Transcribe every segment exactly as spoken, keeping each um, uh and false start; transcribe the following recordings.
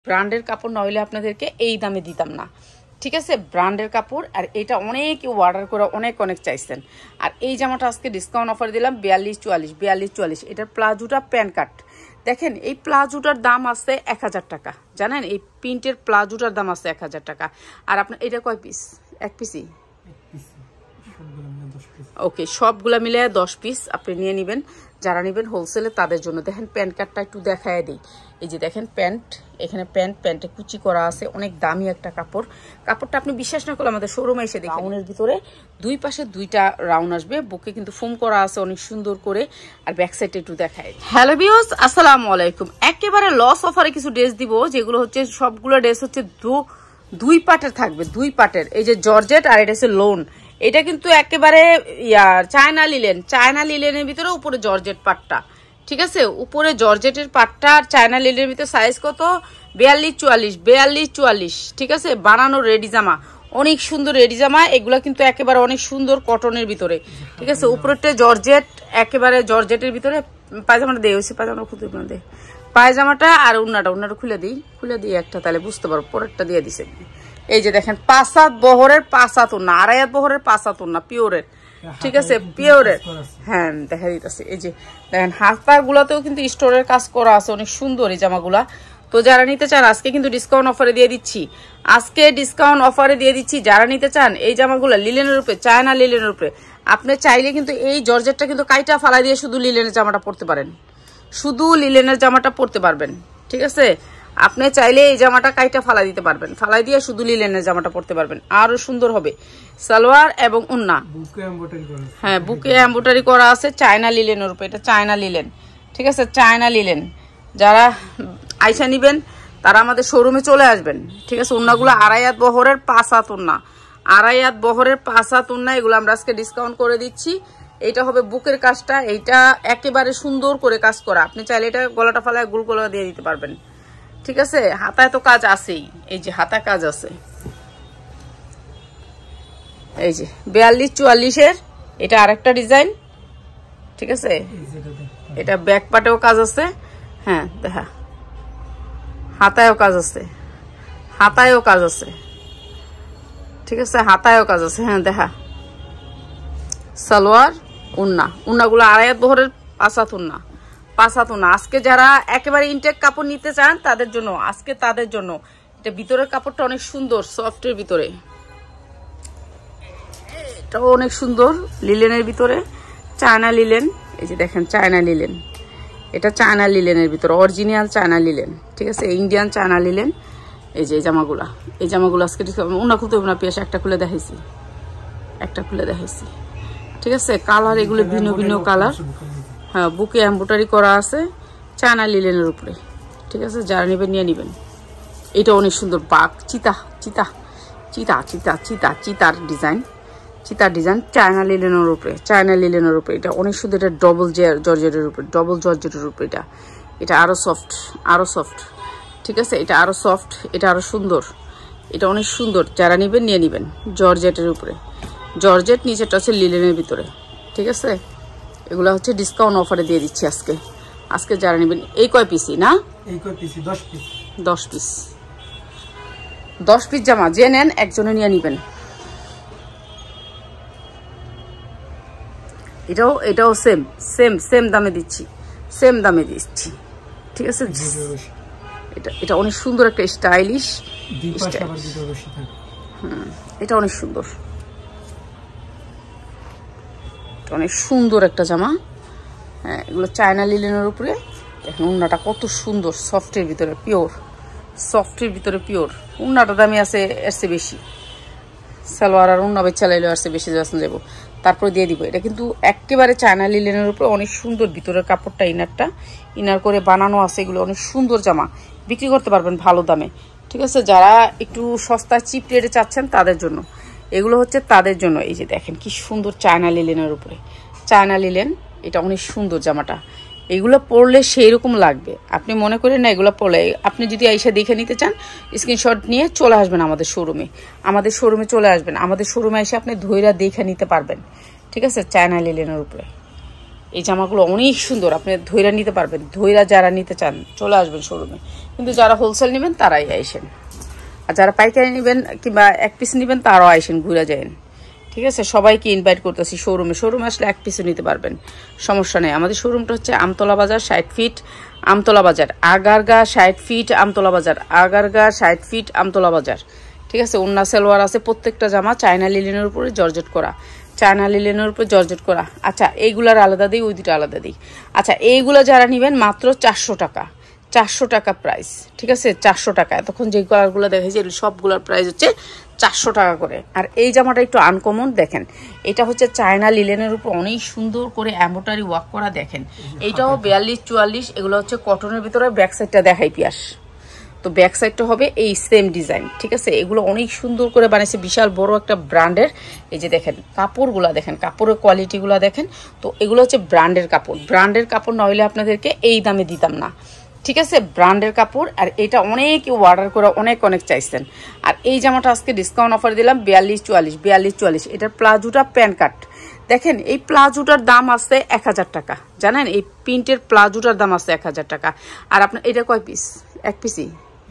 ব্র্যান্ডের কাপড় নইলে আপনাদেরকে এই দামে দিতাম না, ঠিক আছে? ব্র্যান্ডের কাপড়, আর এটা অনেক অর্ডার করে অনেক অনেক চাইছেন। আর এই জামাটা আজকে ডিসকাউন্ট অফার দিলাম বিয়াল্লিশ চুয়াল্লিশ বিয়াল্লিশ চুয়াল্লিশ। এটার প্লাজোটা প্যান্ট কাট, দেখেন এই প্লাজোটার দাম আছে এক হাজার টাকা, জানেন? এই প্রিন্টের প্লাজোটার দাম আছে এক হাজার টাকা। আর আপনার এটা কয় পিস? এক পিসই, ওকে, সবগুলা মিলে দশ পিস আপনি নিয়ে নেবেন। যারা নেবেন হোলসেলে তাদের জন্য। দেখেন প্যান্ট কাটটা একটু দেখায় দিই। এই যে দেখেন প্যান্ট, এখানে প্যান্ট, প্যান্টে কুচি করা আছে, অনেক দামি একটা কাপড়। কাপড়টা আপনি বিশ্বাস না করলে আমাদের শোরুমে এসে দেখেন। রাউনের ভিতরে দুই পাশে দুইটা রাউন্ড আসবে, বুকে কিন্তু ফোম করা আছে অনেক সুন্দর করে। আর ব্যাক সাইডে একটু দেখায়। হ্যালো ভিউয়ার্স, আসসালামু আলাইকুম। একেবারে লস অফারে কিছু ড্রেস দিব, যেগুলো হচ্ছে সবগুলো ড্রেস হচ্ছে দুই পাটের থাকবে, দুই পাটের। এই যে জর্জেট আর এটা হচ্ছে লোন। এটা কিন্তু একেবারে ইয়ার চায়না লিলেন, চায়না লিলেনের ভিতরে উপরে জর্জেট পাটটা, ঠিক আছে? উপরে জর্জেটের পাটটা আর চায়না লিলেনের ভিতরে সাইজ কত? বিয়াল্লিশ চুয়াল্লিশ বিয়াল্লিশ চুয়াল্লিশ, ঠিক আছে? বানানো রেডি জামা, অনেক সুন্দর রেডি জামা। এগুলা কিন্তু একেবারে অনেক সুন্দর কটনের ভিতরে, ঠিক আছে? উপরেরটা জর্জেট, একেবারে জর্জেটের ভিতরে। পায়জামাটা দিয়ে হয়েছে, পায়জামাটা খুঁজে দে পায়জামাটা। আর উন্নাটা, উন্নাটা খুলে দিই, খুলে দিই একটা, তাহলে বুঝতে পারবো। পরেরটা দিয়ে দিছে। এই যে দেখেন পাঁচ হাত বহরের, পাঁচ হাত উন্না, আড়াই হাত বহরের, পাঁচ হাত উন্না, পিওরের, ঠিক আছে? পিওরের, হ্যাঁ দেখা দিতেছে। এই যে দেখেন হাতার গুলাতেও কিন্তু স্টোরের কাজ করা আছে, অনেক সুন্দর এই জামাগুলা। তো যারা নিতে চান আজকে কিন্তু ডিসকাউন্ট অফারে দিয়ে দিচ্ছি, আজকে ডিসকাউন্ট অফারে দিয়ে দিচ্ছি। যারা নিতে চান এই জামাগুলা লিলেনের উপরে, চায়না লিলেনের উপরে, আপনি চাইলে কিন্তু এই জর্জেটটা কিন্তু কাইটা ফালাই দিয়ে শুধু লিলেনের জামাটা পরতে পারেন, শুধু লিলেনের জামাটা পরতে পারবেন, ঠিক আছে? আপনি চাইলে এই জামাটা কাইটা ফালাই দিতে পারবেন, ফালাই দিয়ে শুধু লিলেনের জামাটা পরতে পারবেন, আরো সুন্দর হবে। সালোয়ার এবং উন্না, হ্যাঁ বুকে এমব্রয়ডারি করা আছে চায়না লিলেনের উপরে। এটা চায়না লিলেন, ঠিক আছে? China linen. যারা আইসা নিবেন তারা আমাদের শোরুমে চলে আসবেন, ঠিক আছে? উন্নাগুলো আড়াই হাত বহরের, পাঁচ হাত উন্না, আড়াই হাত বহরের, পাঁচ হাত উন্না। এগুলো আমরা আজকে ডিসকাউন্ট করে দিচ্ছি। এইটা হবে বুকের কাজটা, এইটা একেবারে সুন্দর করে কাজ করা। আপনি চাইলে এটা গলাটা ফালায় গুল গলা দিয়ে দিতে পারবেন, ঠিক আছে? হাতায় তো কাজ আছেই, এই যে হাতায় কাজ আছে। এই যে বিয়াল্লিশ চুয়াল্লিশের এটা আরেকটা ডিজাইন, ঠিক আছে? এটা ব্যাক পাটেও কাজ আছে, হ্যাঁ দেখা, হাতায়ও কাজ আছে, হাতায়ও কাজ আছে, ঠিক আছে? হাতায়ও কাজ আছে, হ্যাঁ দেখা। সালোয়ার উন্না, উন্নাগুলো আড়াই হাত বহরের, পাঁচ হাত উন্না, পাঁচ হাত উন্না। আজকে যারা একেবারে ইনটেক কাপড় নিতে চান তাদের জন্য, আজকে তাদের জন্য। এটা ভিতরের কাপড়টা অনেক সুন্দর, সফটের ভিতরে, এটাও অনেক সুন্দর, লিলেনের ভিতরে, চায়না লিলেন। এই যে দেখেন চায়না লিলেন, এটা চায়না লিলেনের ভিতরে, অরিজিনাল চায়না লিলেন, ঠিক আছে? Indian China linen. এই যে এই জামাগুলা, এই জামাগুলো আজকে উন্না খুলতে হবে না, পেঁয়াজ একটা খুলে দেখাইছি, একটা খুলে দেখাইছি, ঠিক আছে? কালার এগুলো ভিন্ন ভিন্ন কালার, হ্যাঁ বুকে এমব্রয়ডারি করা আছে চায়না লিলেনের উপরে, ঠিক আছে? যারা নেবেন নিয়ে নেবেন। এটা অনেক সুন্দর, বাঘ, চিতা, চিতা, চিতা, চিতা, চিতা, চিতার ডিজাইন, চিতার ডিজাইন চায়না লিলেনের উপরে, চায়না লিলেনের উপরে। এটা অনেক সুন্দর, এটা ডবল জর্জেটের উপরে, ডবল জর্জেটের উপরে। এটা এটা আরো সফট, আরো সফট, ঠিক আছে? এটা আরো সফট, এটা আরো সুন্দর, এটা অনেক সুন্দর। যারা নেবেন নিয়ে নেবেন। জর্জেটের উপরে, জর্জেট, নিচেটা হচ্ছে লিলেনের ভিতরে, ঠিক আছে? এগুলা হচ্ছে ডিসকাউন্ট অফারে দিয়ে দিচ্ছি আজকে। আজকে যারা নেবেন, এই কয় পিসি না, এই কয় পিসি, দশ পিস, দশ পিস, দশ পিস জামা যে নেন একজনে নিয়ে নেবেন। এটাও এটাও সেম সেম সেম দামে দিচ্ছি, সেম দামে দিচ্ছি, ঠিক আছে? এটা এটা অনেক সুন্দর একটা স্টাইলিশ, হুম এটা অনেক সুন্দর, অনেক সুন্দর একটা জামা। হ্যাঁ এগুলো চায়না লিলেনের উপরে। দেখেন উন্নাটা কত সুন্দর, সফটের ভিতরে পিওর, সফটের ভিতরে পিওর। উন্নাটা দামি আছে এর চেয়ে বেশি, সালোয়ার আর উন্না বেচ চালাইলে আর চেয়ে বেশি যাচ্ছেন যাবো, তারপরে দিয়ে দিব। এটা কিন্তু একেবারে চায়না লিলেনের উপরে, অনেক সুন্দর ভিতরের কাপড়টা, ইনারটা ইনার করে বানানো আছে। এগুলো অনেক সুন্দর জামা, বিক্রি করতে পারবেন ভালো দামে, ঠিক আছে? যারা একটু সস্তা চিপ রেটে চাচ্ছেন তাদের জন্য এগুলো হচ্ছে, তাদের জন্য। এই যে দেখেন কি সুন্দর চায়না লিলেনের উপরে, চায়না লিলেন। এটা অনেক সুন্দর জামাটা, এগুলো পরলে সেই রকম লাগবে। আপনি মনে করেন না এগুলো পরলে, আপনি যদি আইসা দেখে নিতে চান স্ক্রিনশট নিয়ে চলে আসবেন আমাদের শোরুমে, আমাদের শোরুমে চলে আসবেন, আমাদের শোরুমে এসে আপনি ধৈর্য দেখে নিতে পারবেন, ঠিক আছে? চায়না লিলেনের উপরে, এই জামাগুলো অনেক সুন্দর, আপনি ধৈরা নিতে পারবেন। ধৈরা যারা নিতে চান চলে আসবেন শোরুমে, কিন্তু যারা হোলসেল নেবেন তারাই আইসেন, আর যারা পাইকারি নেবেন কিংবা এক পিস নেবেন তারাও আইসেন, ঘুরে যায়েন। ঠিক আছে, সবাইকে ইনভাইট করতেছি শোরুমে। শোরুমে আসলে এক পিসও নিতে পারবেন, সমস্যা নেই। আমাদের শোরুমটা হচ্ছে আমতলা বাজার, ষাট ফিট আমতলা বাজার, আগারগা ষাট ফিট আমতলা বাজার, আগারগা ষাট ফিট আমতলা বাজার। ঠিক আছে, ওন্না সালোয়ার আছে, প্রত্যেকটা জামা চায়না লিলেনের উপরে জর্জেট করা, চায়না লিলেনের উপরে জর্জেট করা। আচ্ছা, এইগুলার আলাদা দিই, ওই দুটো আলাদা দিই। আচ্ছা, এইগুলো যারা নেবেন মাত্র চারশো টাকা, চারশো টাকা প্রাইস। ঠিক আছে, চারশো টাকা। এতক্ষণ যে কালারগুলো দেখেছি সবগুলোর প্রাইস হচ্ছে চারশো টাকা করে। আর এই জামাটা একটু আনকমন, দেখেন এটা হচ্ছে চায়না লিলেনের উপর অনেক সুন্দর করে এমব্রয়ডারি ওয়ার্ক করা। দেখেন এইটাও বিয়াল্লিশ চুয়াল্লিশ, এগুলো হচ্ছে কটনের ভিতরে। ব্যাক সাইডটা দেখাই পিয়াস, তো ব্যাক সাইডটা হবে এই সেম ডিজাইন। ঠিক আছে, এগুলো অনেক সুন্দর করে বানিয়েছে, বিশাল বড় একটা ব্র্যান্ডের। এই যে দেখেন কাপড়গুলা, দেখেন কাপড়ের কোয়ালিটিগুলা দেখেন। তো এগুলো হচ্ছে ব্র্যান্ডের কাপড়, ব্র্যান্ডের কাপড় না হলে আপনাদেরকে এই দামে দিতাম না। ঠিক আছে, ব্র্যান্ডের কাপড়। আর এটা অনেক অর্ডার করে অনেক অনেক চাইছেন। আর এই জামাটা আজকে ডিসকাউন্ট অফার দিলাম বিয়াল্লিশ চুয়াল্লিশ, বিয়াল্লিশ চুয়াল্লিশ। এটার প্লাজোটা প্যান্ট কাট, দেখেন এই প্লাজোটার দাম আছে এক হাজার টাকা। জানেন এই প্রিন্টের প্লাজোটার দাম আছে এক হাজার টাকা। আর আপনার এটা কয় পিস? এক পিসই।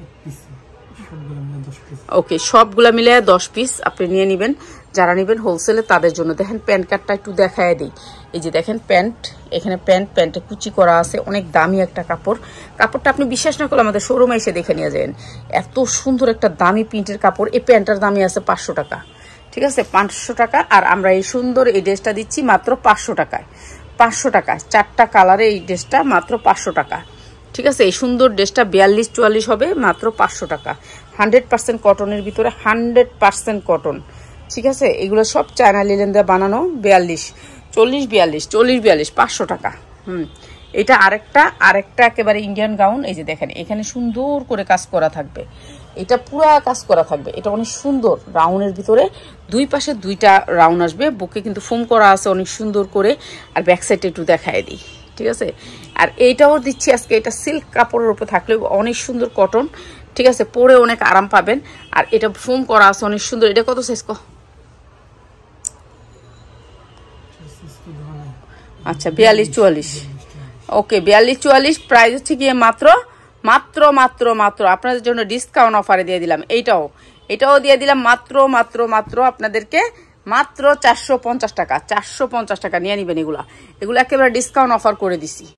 ওকে, সবগুলা মিলে দশ পিস আপনি নিয়ে নেবেন, যারা নেবেন হোলসেলে তাদের জন্য। দেখেন প্যান্ট কাটটা একটু দেখায় দিই। এই যে দেখেন প্যান্ট, এখানে প্যান্ট, প্যান্টে কুচি করা আছে, অনেক দামি একটা কাপড়। কাপড়টা আপনি বিশ্বাস না করলে আমাদের শোরুমে এসে দেখে নিয়ে যাবেন, এত সুন্দর একটা দামি প্রিন্টের কাপড়। এই প্যান্টটার দামই আছে পাঁচশো টাকা। ঠিক আছে, পাঁচশো টাকা। আর আমরা এই সুন্দর এই ড্রেসটা দিচ্ছি মাত্র পাঁচশো টাকায়, পাঁচশো টাকা। চারটা কালারে এই ড্রেসটা মাত্র পাঁচশো টাকা। ঠিক আছে, এই সুন্দর ড্রেসটা বিয়াল্লিশ চুয়াল্লিশ হবে মাত্র পাঁচশো টাকা। হান্ড্রেড পার্সেন্ট কটনের ভিতরে, হান্ড্রেড পার্সেন্ট কটন। ঠিক আছে, এগুলো সব চায়না লিলেন দিয়ে বানানো। বিয়াল্লিশ চল্লিশ, বিয়াল্লিশ চল্লিশ, বিয়াল্লিশ, পাঁচশো টাকা। হুম, এটা আরেকটা আরেকটা একেবারে ইন্ডিয়ান গাউন। এই যে দেখেন এখানে সুন্দর করে কাজ করা থাকবে, এটা পুরা কাজ করা থাকবে। এটা অনেক সুন্দর, রাউন্ডের ভিতরে দুই পাশে দুইটা রাউন্ড আসবে, বুকে কিন্তু ফোম করা আছে অনেক সুন্দর করে। আর ব্যাক সাইডে একটু দেখায় দিই। ঠিক আছে, আর এইটাও দিচ্ছি আজকে, এটা সিল্ক কাপড়ের উপরে থাকলে অনেক সুন্দর কটন। ঠিক আছে, পরে অনেক আরাম পাবেন। আর এটা ফোম করা আছে অনেক সুন্দর। এটা কত সাইজ? আচ্ছা, বিয়াল্লিশ চুয়াল্লিশ। ওকে, বিয়াল্লিশ চুয়াল্লিশ। প্রাইস হচ্ছে গিয়ে মাত্র মাত্র মাত্র মাত্র আপনাদের জন্য ডিসকাউন্ট অফারে দিয়ে দিলাম। এইটাও এটাও দিয়ে দিলাম মাত্র মাত্র মাত্র আপনাদেরকে মাত্র চারশো পঞ্চাশ টাকা। চারশো পঞ্চাশ টাকা নিয়ে নেবেন এগুলা, এগুলো একেবারে ডিসকাউন্ট অফার করে দিছি।